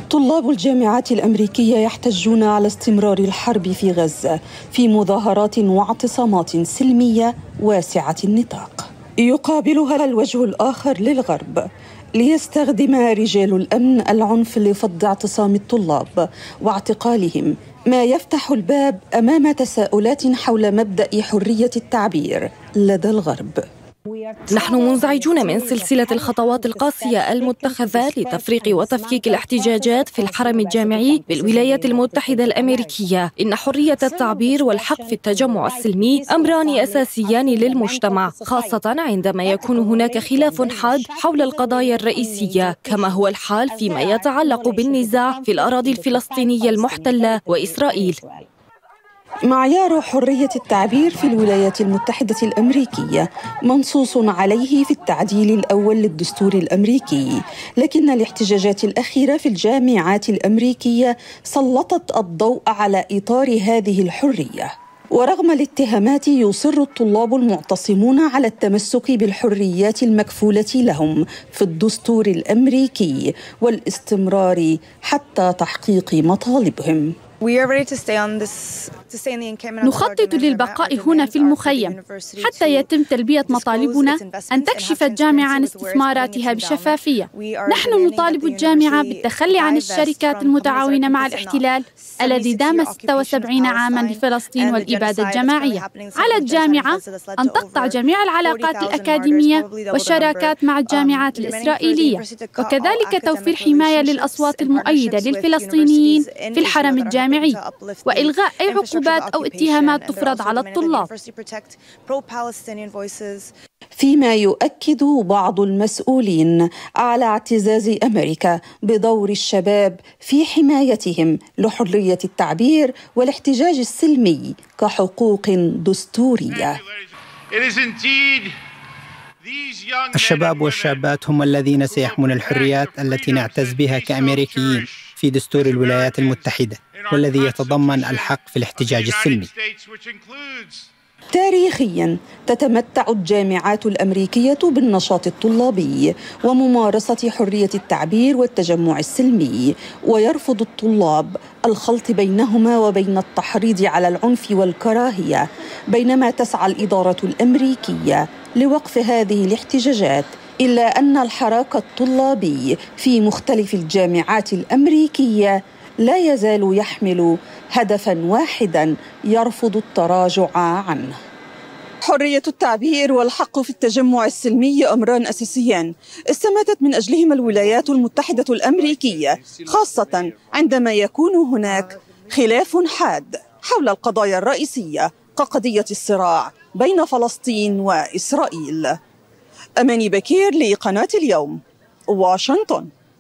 طلاب الجامعات الأمريكية يحتجون على استمرار الحرب في غزة في مظاهرات واعتصامات سلمية واسعة النطاق يقابلها الوجه الآخر للغرب ليستخدم رجال الأمن العنف لفض اعتصام الطلاب واعتقالهم، ما يفتح الباب أمام تساؤلات حول مبدأ حرية التعبير لدى الغرب. نحن منزعجون من سلسلة الخطوات القاسية المتخذة لتفريق وتفكيك الاحتجاجات في الحرم الجامعي بالولايات المتحدة الأمريكية. إن حرية التعبير والحق في التجمع السلمي أمران أساسيان للمجتمع، خاصة عندما يكون هناك خلاف حاد حول القضايا الرئيسية، كما هو الحال فيما يتعلق بالنزاع في الأراضي الفلسطينية المحتلة وإسرائيل. معيار حرية التعبير في الولايات المتحدة الأمريكية منصوص عليه في التعديل الأول للدستور الأمريكي، لكن الاحتجاجات الأخيرة في الجامعات الأمريكية سلطت الضوء على إطار هذه الحرية. ورغم الاتهامات يصر الطلاب المعتصمون على التمسك بالحريات المكفولة لهم في الدستور الأمريكي والاستمرار حتى تحقيق مطالبهم. نخطط للبقاء هنا في المخيم حتى يتم تلبية مطالبنا أن تكشف الجامعة عن استثماراتها بشفافية. نحن نطالب الجامعة بالتخلي عن الشركات المتعاونة مع الاحتلال الذي دام 76 عاماً لفلسطين والإبادة الجماعية. على الجامعة أن تقطع جميع العلاقات الأكاديمية والشراكات مع الجامعات الإسرائيلية، وكذلك توفير حماية للأصوات المؤيدة للفلسطينيين في الحرم الجامعي، وإلغاء أي عقوبات أو اتهامات تفرض على الطلاب. فيما يؤكد بعض المسؤولين على اعتزاز أمريكا بدور الشباب في حمايتهم لحرية التعبير والاحتجاج السلمي كحقوق دستورية. الشباب والشابات هم الذين سيحمون الحريات التي نعتز بها كأمريكيين في دستور الولايات المتحدة، والذي يتضمن الحق في الاحتجاج السلمي. تاريخياً تتمتع الجامعات الأمريكية بالنشاط الطلابي وممارسة حرية التعبير والتجمع السلمي، ويرفض الطلاب الخلط بينهما وبين التحريض على العنف والكراهية، بينما تسعى الإدارة الأمريكية لوقف هذه الاحتجاجات. إلا أن الحراك الطلابي في مختلف الجامعات الأمريكية لا يزال يحمل هدفاً واحداً يرفض التراجع عنه. حرية التعبير والحق في التجمع السلمي أمران أساسيان استماتت من أجلهما الولايات المتحدة الأمريكية، خاصة عندما يكون هناك خلاف حاد حول القضايا الرئيسية كقضية الصراع بين فلسطين وإسرائيل. أماني بكير لقناة اليوم، واشنطن.